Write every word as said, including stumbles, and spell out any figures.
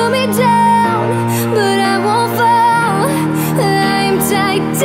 me down, but I won't fall. I'm tied down.